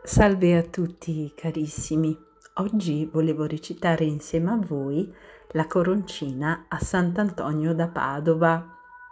Salve a tutti carissimi, oggi volevo recitare insieme a voi la coroncina a Sant'Antonio da Padova.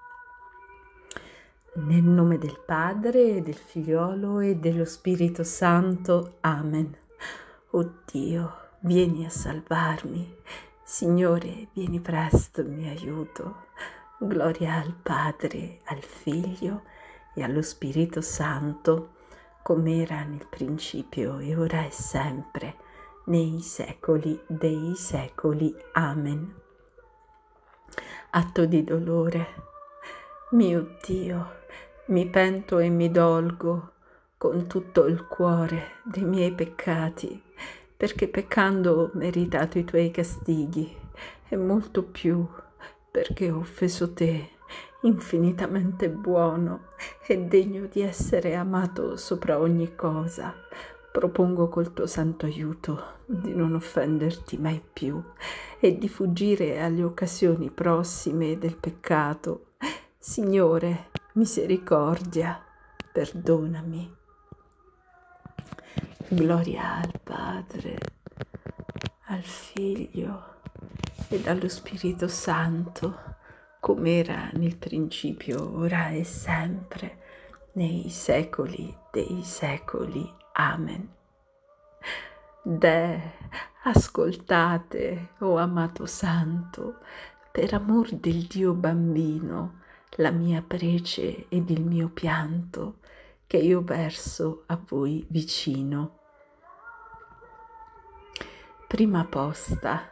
Nel nome del Padre, del Figliolo e dello Spirito Santo. Amen. Oh Dio, vieni a salvarmi. Signore, vieni presto in mio aiuto. Gloria al Padre, al Figlio e allo Spirito Santo, come era nel principio e ora e sempre, nei secoli dei secoli. Amen. Atto di dolore. Mio Dio, mi pento e mi dolgo con tutto il cuore dei miei peccati, perché peccando ho meritato i tuoi castighi, e molto più perché ho offeso te, infinitamente buono e degno di essere amato sopra ogni cosa. Propongo col tuo santo aiuto di non offenderti mai più e di fuggire alle occasioni prossime del peccato. Signore, misericordia, perdonami. Gloria al Padre, al Figlio e allo Spirito Santo, come era nel principio, ora e sempre, nei secoli dei secoli. Amen. Deh, ascoltate, o amato Santo, per amor del Dio bambino, la mia prece ed il mio pianto, che io verso a voi vicino. Prima posta.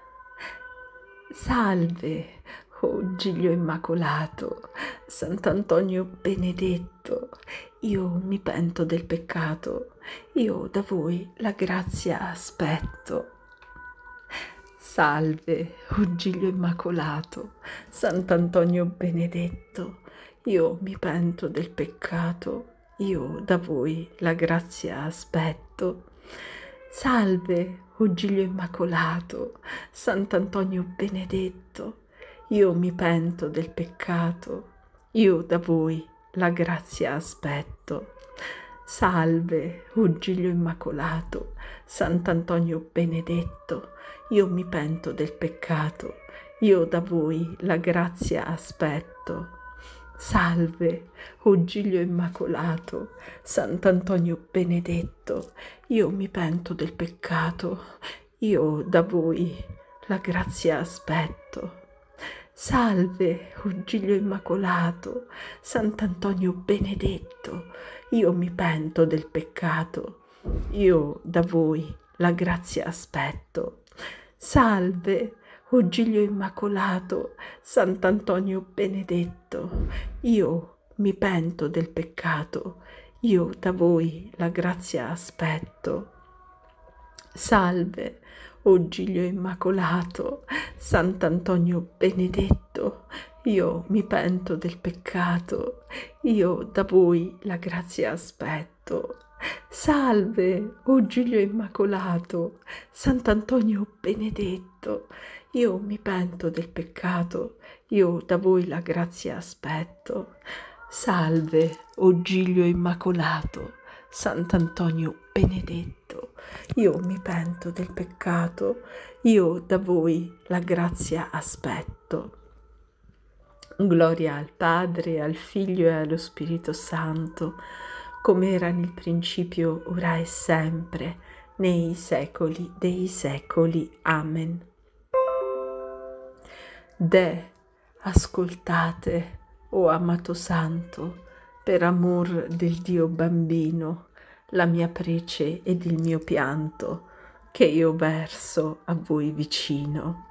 Salve, o Giglio Immacolato, Sant'Antonio benedetto, io mi pento del peccato, io da voi la grazia aspetto. Salve, o Giglio Immacolato, Sant'Antonio benedetto, io mi pento del peccato, io da voi la grazia aspetto. Salve, o Giglio Immacolato, Sant'Antonio benedetto, io mi pento del peccato, io da voi la grazia aspetto. Salve, o Giglio Immacolato, Sant'Antonio benedetto, io mi pento del peccato, io da voi la grazia aspetto. Salve, o Giglio Immacolato, Sant'Antonio benedetto, io mi pento del peccato, io da voi la grazia aspetto. Salve, o Giglio Immacolato, Sant'Antonio benedetto, io mi pento del peccato, io da voi la grazia aspetto. Salve, o Giglio Immacolato, Sant'Antonio benedetto, io mi pento del peccato, io da voi la grazia aspetto. Salve, o Giglio Immacolato, Sant'Antonio benedetto, io mi pento del peccato, io da voi la grazia aspetto. Salve, o Giglio Immacolato, Sant'Antonio benedetto, io mi pento del peccato, io da voi la grazia aspetto. Salve, o Giglio Immacolato, Sant'Antonio benedetto, io mi pento del peccato, io da voi la grazia aspetto. Gloria al Padre, al Figlio e allo Spirito Santo, come era nel principio, ora e sempre, nei secoli dei secoli. Amen. Deh, ascoltate, o amato Santo, per amor del Dio bambino, la mia prece ed il mio pianto, che io verso a voi vicino.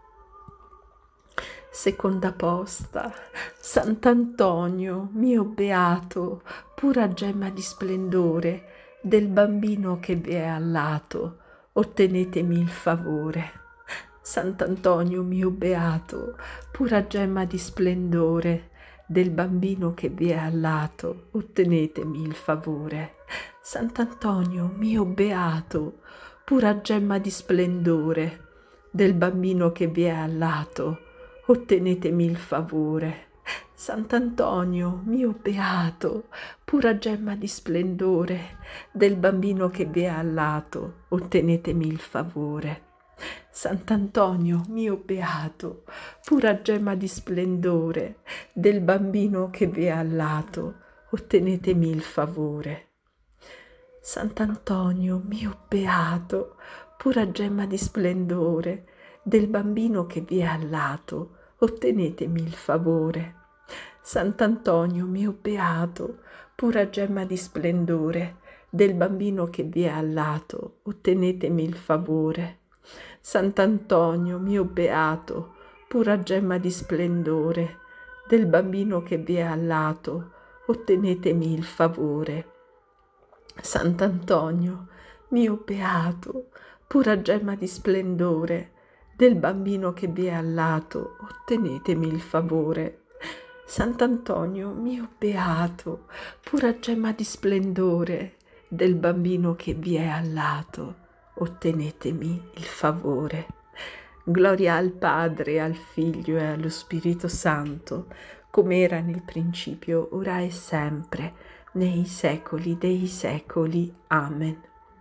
Seconda posta. Sant'Antonio, mio beato, pura gemma di splendore, del bambino che vi è allato, ottenetemi il favore. Sant'Antonio, mio beato, pura gemma di splendore, del bambino che vi è allato, ottenetemi il favore. Sant'Antonio, mio beato, pura gemma di splendore, del bambino che vi è allato, ottenetemi il favore. Sant'Antonio, mio beato, pura gemma di splendore, del bambino che vi è al lato, ottenetemi il favore. Sant'Antonio, mio beato, pura gemma di splendore, del bambino che vi è al lato, ottenetemi il favore. Sant'Antonio, mio beato, pura gemma di splendore, del bambino che vi è al lato, ottenetemi il favore. Sant'Antonio, mio beato, pura gemma di splendore, del bambino che vi è al lato, ottenetemi il favore. Sant'Antonio, mio beato, pura gemma di splendore, del bambino che vi è al lato, ottenetemi il favore. Sant'Antonio, mio beato, pura gemma di splendore, del bambino che vi è al lato, ottenetemi il favore. Sant'Antonio, mio beato, pura gemma di splendore, del bambino che vi è al lato, ottenetemi il favore. Gloria al Padre, al Figlio e allo Spirito Santo, come era nel principio, ora e sempre, nei secoli dei secoli. Amen.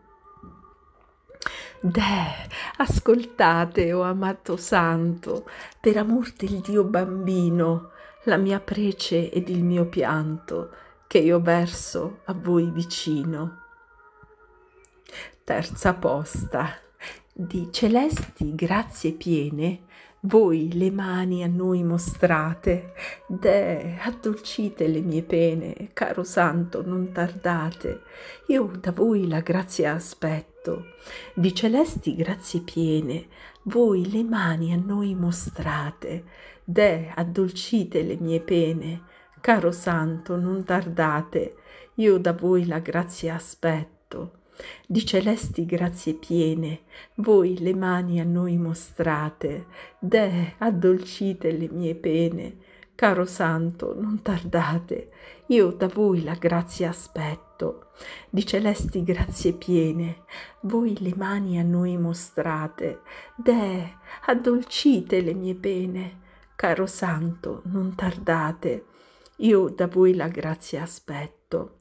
Deh, ascoltate, o amato santo, per amor del Dio bambino, la mia prece ed il mio pianto, che io verso a voi vicino. Terza posta. Di celesti grazie piene, voi le mani a noi mostrate, deh, addolcite le mie pene, caro santo, non tardate, io da voi la grazia aspetto. Di celesti grazie piene, voi le mani a noi mostrate, deh, addolcite le mie pene, caro santo, non tardate, io da voi la grazia aspetto. Di celesti grazie piene, voi le mani a noi mostrate, deh, addolcite le mie pene, caro santo, non tardate, io da voi la grazia aspetto. Di celesti grazie piene, voi le mani a noi mostrate, deh, addolcite le mie pene, caro santo, non tardate, io da voi la grazia aspetto.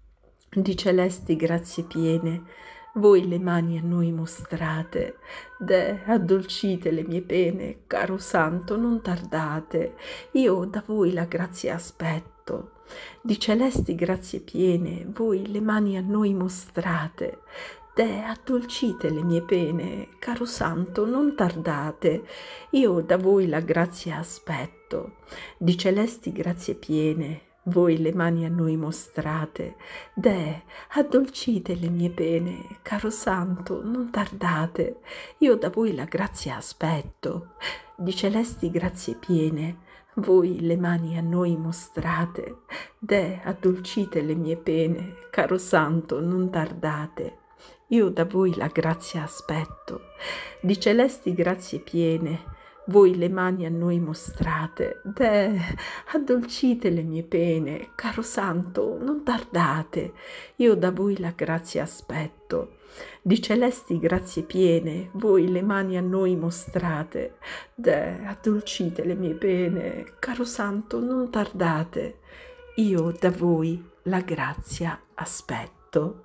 Di celesti grazie piene, voi le mani a noi mostrate, deh, addolcite le mie pene, caro santo, non tardate, io da voi la grazia aspetto. Di celesti grazie piene, voi le mani a noi mostrate, deh, addolcite le mie pene, caro santo, non tardate, io da voi la grazia aspetto. Di celesti grazie piene, voi le mani a noi mostrate, deh, addolcite le mie pene, caro santo, non tardate, io da voi la grazia aspetto. Di celesti grazie piene, voi le mani a noi mostrate, deh, addolcite le mie pene, caro santo, non tardate, io da voi la grazia aspetto. Di celesti grazie piene, voi le mani a noi mostrate, deh, addolcite le mie pene, caro santo, non tardate, io da voi la grazia aspetto. Di celesti grazie piene, voi le mani a noi mostrate, deh, addolcite le mie pene, caro santo, non tardate, io da voi la grazia aspetto.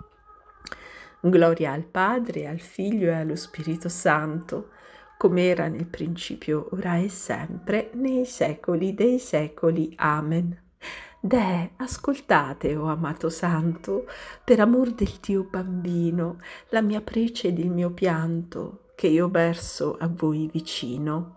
Gloria al Padre, al Figlio e allo Spirito Santo, come era nel principio, ora e sempre, nei secoli dei secoli. Amen. Deh, ascoltate, o amato santo, per amor del Dio bambino, la mia prece ed il mio pianto, che io verso a voi vicino.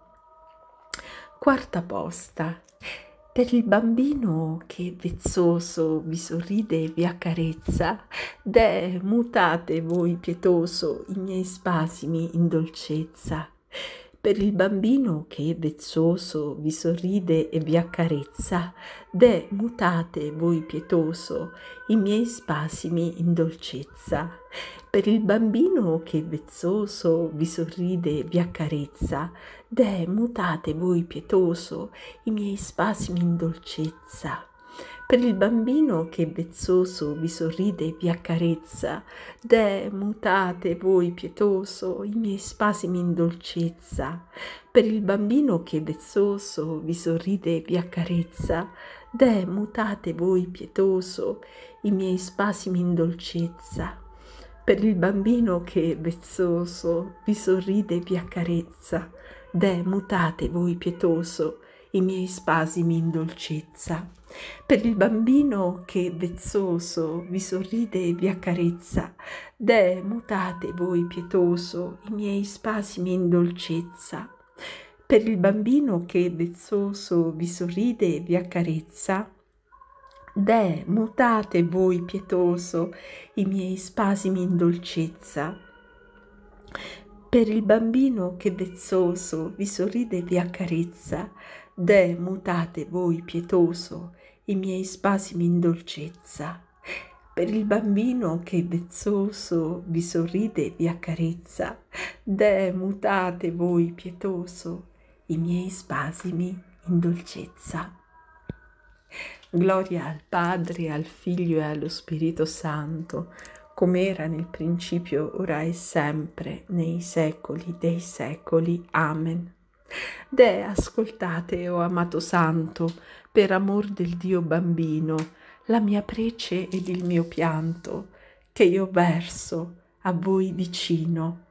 Quarta posta. Per il bambino che vezzoso vi sorride e vi accarezza, deh, mutate voi pietoso i miei spasimi in dolcezza. Per il bambino che vezzoso vi sorride e vi accarezza, deh, mutate voi pietoso i miei spasimi in dolcezza. Per il bambino che vezzoso vi sorride e vi accarezza, deh, mutate voi pietoso i miei spasimi in dolcezza. Per il bambino che vezzoso vi sorride e vi accarezza, deh, mutate voi pietoso i miei spasimi in dolcezza. Per il bambino che vezzoso vi sorride e vi accarezza, deh, mutate voi pietoso i miei spasimi in dolcezza. Per il bambino che vezzoso vi sorride e vi accarezza, deh, mutate voi pietoso i miei spasimi in dolcezza. Per il bambino che vezzoso vi sorride e vi accarezza, deh, mutate voi pietoso i miei spasimi in dolcezza. Per il bambino che vezzoso vi sorride e vi accarezza, deh, mutate voi pietoso i miei spasimi in dolcezza. Per il bambino che vezzoso vi sorride e vi accarezza, deh, mutate voi pietoso i miei spasimi in dolcezza. Per il bambino che vezzoso vi sorride e vi accarezza, deh, mutate voi pietoso i miei spasimi in dolcezza. Gloria al Padre, al Figlio e allo Spirito Santo, come era nel principio, ora e sempre, nei secoli dei secoli. Amen. Deh, ascoltate, o amato Santo, per amor del Dio bambino, la mia prece ed il mio pianto, che io verso a voi vicino.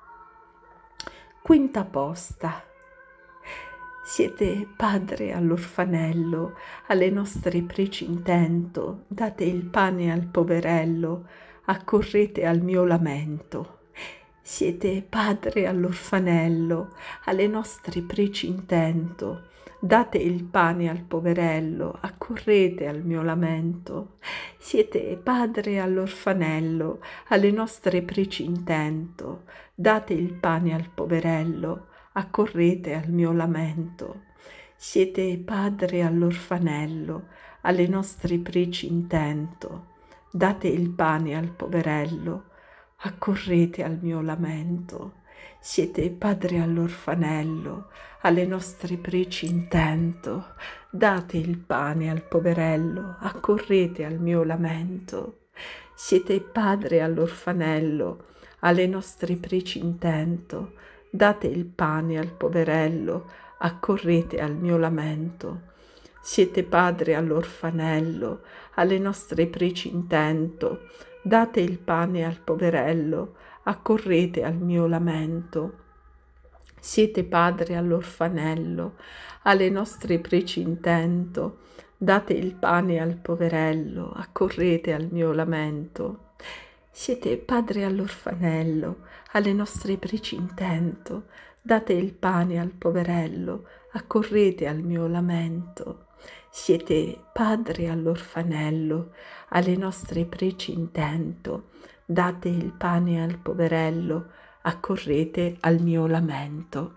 Quinta posta. Siete padre all'orfanello, alle nostre preci intento, date il pane al poverello, accorrete al mio lamento. Siete padre all'orfanello, alle nostre preci intento, date il pane al poverello, accorrete al mio lamento. Siete padre all'orfanello, alle nostre preci intento, date il pane al poverello, accorrete al mio lamento. Siete padre all'orfanello, alle nostre preci intento, date il pane al poverello, accorrete al mio lamento. Siete padre all'orfanello, alle nostre preci intento, date il pane al poverello, accorrete al mio lamento. Siete padre all'orfanello, alle nostre preci intento, date il pane al poverello, accorrete al mio lamento. Siete padre all'orfanello, alle nostre preci intento, date il pane al poverello, accorrete al mio lamento. Siete padre all'orfanello, alle nostre preci intento, date il pane al poverello, accorrete al mio lamento. Siete padre all'orfanello, alle nostre preci intento, date il pane al poverello, accorrete al mio lamento. Siete padre all'orfanello, alle nostre preci intento, date il pane al poverello, accorrete al mio lamento.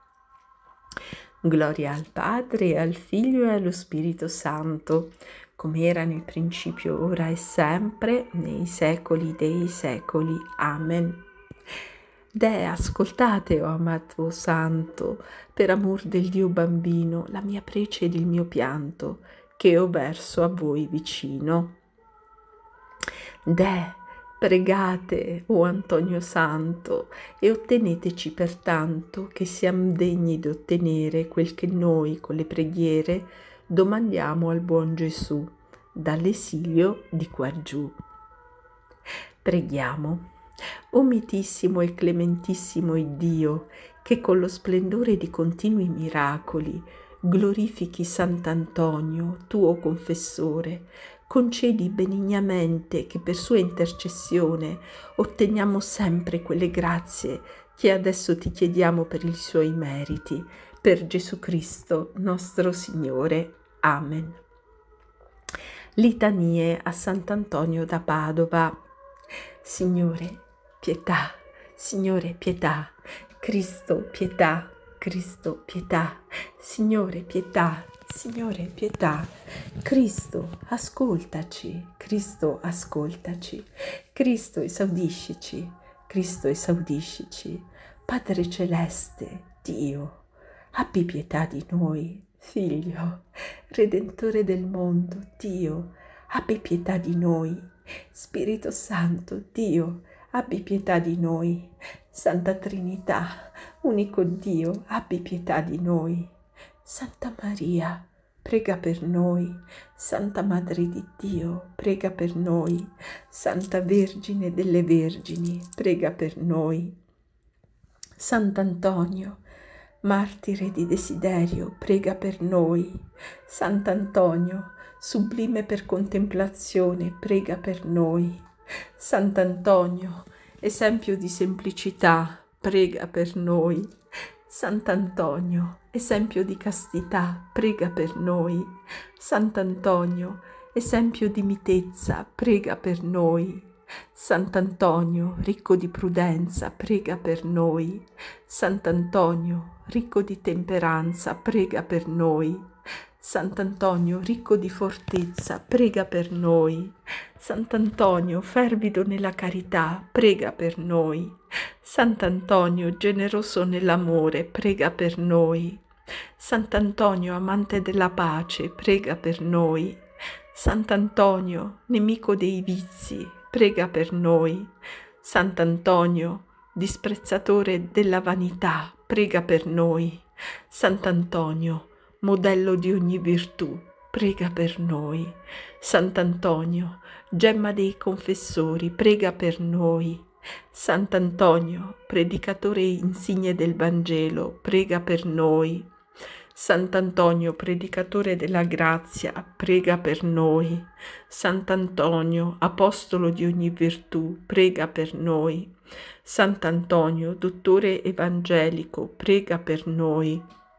Gloria al Padre, al Figlio e allo Spirito Santo, come era nel principio, ora e sempre, nei secoli dei secoli. Amen. Deh, ascoltate, o amato Santo, per amor del Dio bambino, la mia prece ed il mio pianto, che io verso a voi vicino. Deh, pregate, o Antonio Santo, e otteneteci pertanto che siamo degni di ottenere quel che noi con le preghiere domandiamo al buon Gesù, dall'esilio di quaggiù. Preghiamo. O mitissimo e clementissimo Iddio, che con lo splendore di continui miracoli glorifichi Sant'Antonio, tuo confessore, concedi benignamente che per sua intercessione otteniamo sempre quelle grazie che adesso ti chiediamo per i suoi meriti, per Gesù Cristo nostro Signore. Amen. Litanie a Sant'Antonio da Padova. Signore, pietà, Signore, pietà, Cristo, pietà, Cristo, pietà, Signore, pietà, Signore, pietà, Cristo, ascoltaci, Cristo, ascoltaci, Cristo, esaudiscici, Cristo, esaudiscici, Padre Celeste, Dio, abbi pietà di noi, Figlio, Redentore del mondo, Dio, abbi pietà di noi. Spirito Santo, Dio, abbi pietà di noi. Santa Trinità, unico Dio, abbi pietà di noi. Santa Maria, prega per noi. Santa Madre di Dio, prega per noi. Santa Vergine delle Vergini, prega per noi. Sant'Antonio, martire di desiderio, prega per noi. Sant'Antonio, sublime per contemplazione, prega per noi. Sant'Antonio, esempio di semplicità, prega per noi. Sant'Antonio, esempio di castità, prega per noi. Sant'Antonio, esempio di mitezza, prega per noi. Sant'Antonio, ricco di prudenza, prega per noi. Sant'Antonio, ricco di temperanza, prega per noi. Sant'Antonio, ricco di fortezza, prega per noi. Sant'Antonio, fervido nella carità, prega per noi. Sant'Antonio, generoso nell'amore, prega per noi. Sant'Antonio, amante della pace, prega per noi. Sant'Antonio, nemico dei vizi, prega per noi. Sant'Antonio, disprezzatore della vanità, prega per noi. Sant'Antonio, modello di ogni virtù, prega per noi. Sant'Antonio, gemma dei confessori, prega per noi. Sant'Antonio, predicatore insigne del Vangelo, prega per noi. Sant'Antonio, predicatore della grazia, prega per noi. Sant'Antonio, apostolo di ogni virtù, prega per noi. Sant'Antonio, dottore evangelico, prega per noi.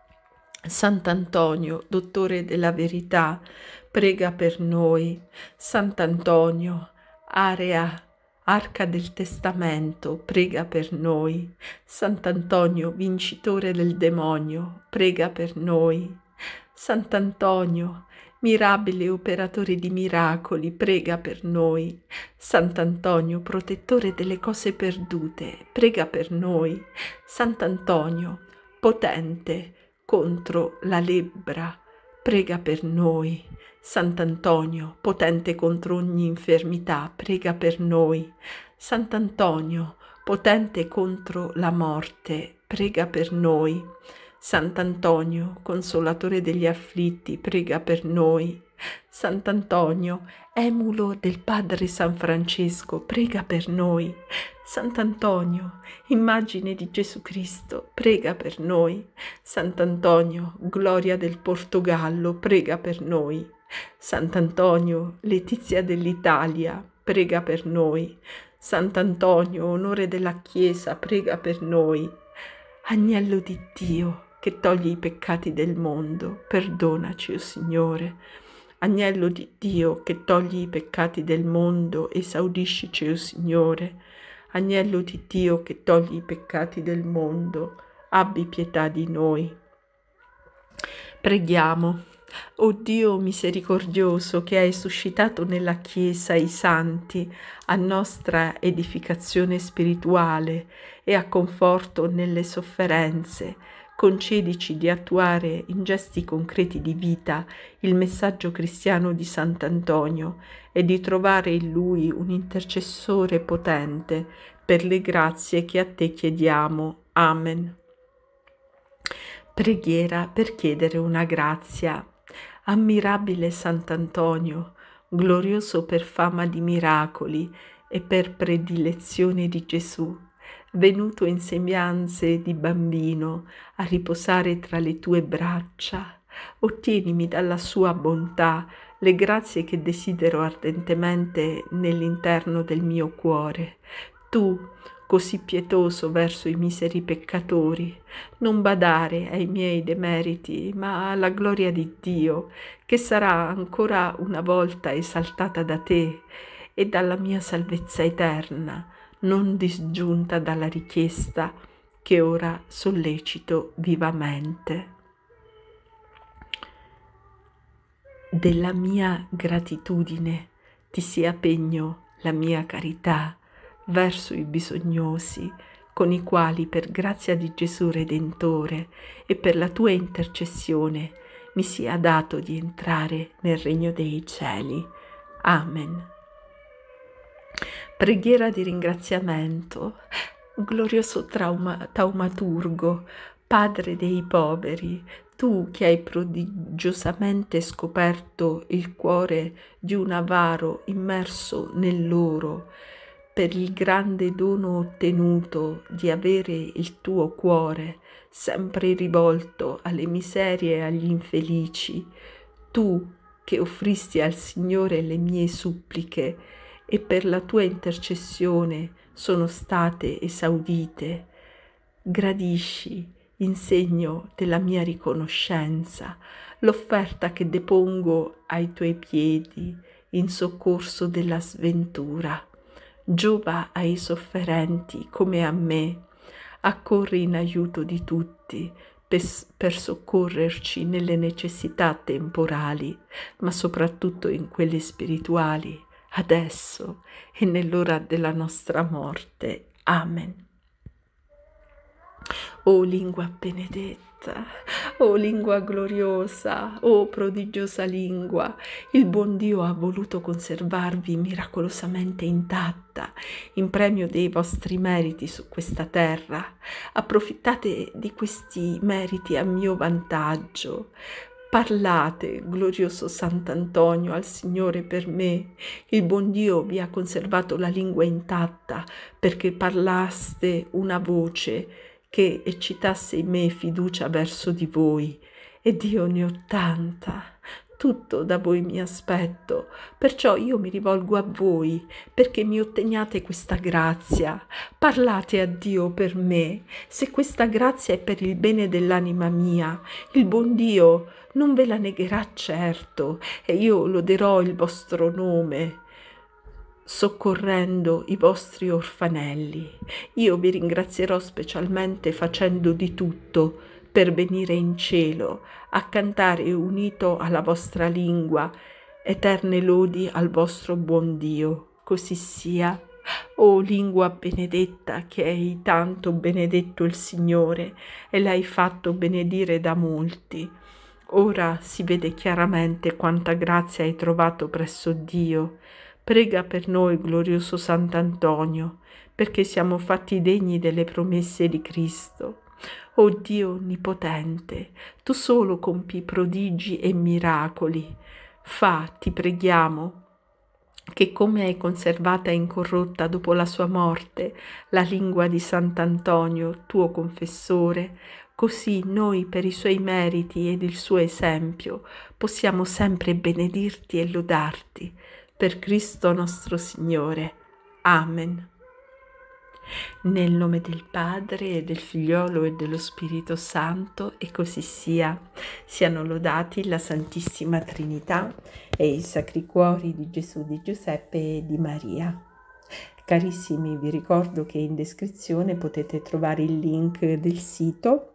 Sant'Antonio, dottore della verità, prega per noi. Sant'Antonio, area Arca del Testamento, prega per noi. Sant'Antonio, vincitore del demonio, prega per noi. Sant'Antonio, mirabile operatore di miracoli, prega per noi. Sant'Antonio, protettore delle cose perdute, prega per noi. Sant'Antonio, potente contro la lebbra, prega per noi. Sant'Antonio, potente contro ogni infermità, prega per noi. Sant'Antonio, potente contro la morte, prega per noi. Sant'Antonio, consolatore degli afflitti, prega per noi. Sant'Antonio, emulo del Padre San Francesco, prega per noi. Sant'Antonio, immagine di Gesù Cristo, prega per noi. Sant'Antonio, gloria del Portogallo, prega per noi. Sant'Antonio, letizia dell'Italia, prega per noi. Sant'Antonio, onore della Chiesa, prega per noi. Agnello di Dio, che toglie i peccati del mondo, perdonaci, o Signore. Agnello di Dio, che toglie i peccati del mondo, esaudiscici, o Signore. Agnello di Dio, che toglie i peccati del mondo, abbi pietà di noi. Preghiamo. O Dio misericordioso, che hai suscitato nella Chiesa i santi a nostra edificazione spirituale e a conforto nelle sofferenze, concedici di attuare in gesti concreti di vita il messaggio cristiano di Sant'Antonio e di trovare in lui un intercessore potente per le grazie che a te chiediamo. Amen. Preghiera per chiedere una grazia. Ammirabile Sant'Antonio, glorioso per fama di miracoli e per predilezione di Gesù, venuto in sembianze di bambino a riposare tra le tue braccia, ottienimi dalla sua bontà le grazie che desidero ardentemente nell'interno del mio cuore. Tu, così pietoso verso i miseri peccatori, non badare ai miei demeriti, ma alla gloria di Dio, che sarà ancora una volta esaltata da te e dalla mia salvezza eterna, non disgiunta dalla richiesta che ora sollecito vivamente. Della mia gratitudine ti sia pegno la mia carità verso i bisognosi, con i quali per grazia di Gesù Redentore e per la tua intercessione mi sia dato di entrare nel regno dei cieli. Amen. Preghiera di ringraziamento. Glorioso taumaturgo, Padre dei poveri, tu che hai prodigiosamente scoperto il cuore di un avaro immerso nell'oro, per il grande dono ottenuto di avere il tuo cuore sempre rivolto alle miserie e agli infelici, tu che offristi al Signore le mie suppliche e per la tua intercessione sono state esaudite, gradisci, in segno della mia riconoscenza, l'offerta che depongo ai tuoi piedi in soccorso della sventura. Giova ai sofferenti come a me, accorri in aiuto di tutti per soccorrerci nelle necessità temporali, ma soprattutto in quelle spirituali, adesso e nell'ora della nostra morte. Amen. O lingua benedetta, o lingua gloriosa, o prodigiosa lingua, il buon Dio ha voluto conservarvi miracolosamente intatta, in premio dei vostri meriti su questa terra. Approfittate di questi meriti a mio vantaggio. Parlate, glorioso Sant'Antonio, al Signore per me. Il buon Dio vi ha conservato la lingua intatta perché parlaste una voce che eccitasse in me fiducia verso di voi. Ed io ne ho tanta, tutto da voi mi aspetto, perciò io mi rivolgo a voi perché mi otteniate questa grazia. Parlate a Dio per me, se questa grazia è per il bene dell'anima mia, il buon Dio non ve la negherà certo, e io loderò il vostro nome, soccorrendo i vostri orfanelli. Io vi ringrazierò specialmente facendo di tutto per venire in cielo a cantare unito alla vostra lingua eterne lodi al vostro buon Dio. Così sia. O lingua benedetta, che hai tanto benedetto il Signore e l'hai fatto benedire da molti. Ora si vede chiaramente quanta grazia hai trovato presso Dio. Prega per noi, glorioso Sant'Antonio, perché siamo fatti degni delle promesse di Cristo. O Dio onnipotente, tu solo compi prodigi e miracoli. Fa, ti preghiamo, che come hai conservata incorrotta dopo la sua morte la lingua di Sant'Antonio, tuo confessore, così noi per i suoi meriti ed il suo esempio possiamo sempre benedirti e lodarti. Per Cristo nostro Signore. Amen. Nel nome del Padre, e del Figliolo e dello Spirito Santo, e così sia. Siano lodati la Santissima Trinità e i Sacri Cuori di Gesù, di Giuseppe e di Maria. Carissimi, vi ricordo che in descrizione potete trovare il link del sito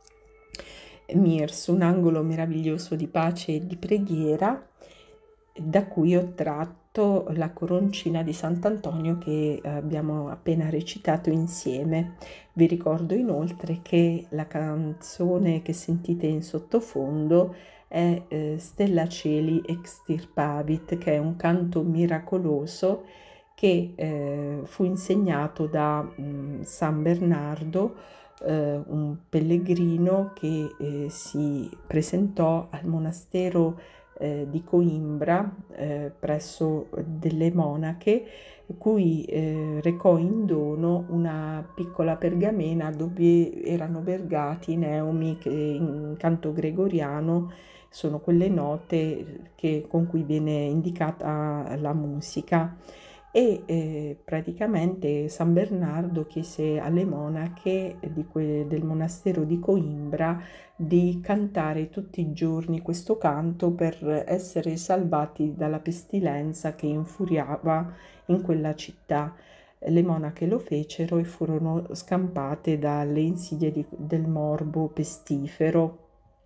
Mirs, un angolo meraviglioso di pace e di preghiera, da cui ho tratto la coroncina di Sant'Antonio che abbiamo appena recitato insieme. Vi ricordo inoltre che la canzone che sentite in sottofondo è Stella Cieli Extirpavit, che è un canto miracoloso che fu insegnato da San Bernardo, un pellegrino che si presentò al monastero di Coimbra presso delle monache, cui recò in dono una piccola pergamena dove erano vergati i neumi che in canto gregoriano sono quelle note con cui viene indicata la musica. E praticamente San Bernardo chiese alle monache del monastero di Coimbra di cantare tutti i giorni questo canto per essere salvati dalla pestilenza che infuriava in quella città. Le monache lo fecero e furono scampate dalle insidie del morbo pestifero.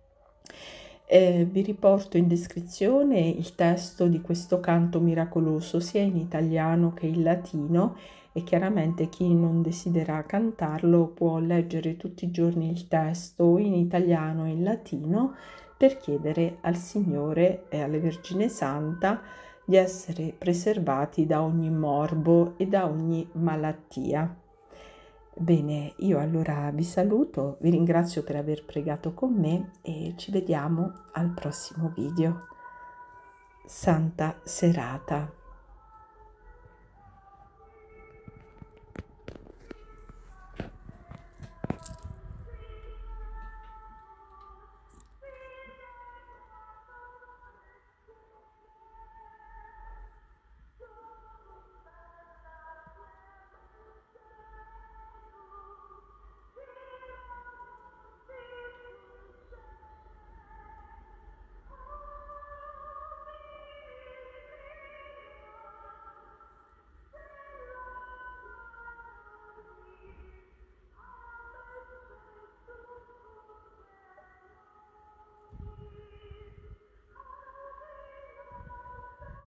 Vi riporto in descrizione il testo di questo canto miracoloso sia in italiano che in latino, e chiaramente chi non desidera cantarlo può leggere tutti i giorni il testo in italiano e in latino per chiedere al Signore e alla Vergine Santa di essere preservati da ogni morbo e da ogni malattia. Bene, io allora vi saluto, vi ringrazio per aver pregato con me e ci vediamo al prossimo video. Santa serata.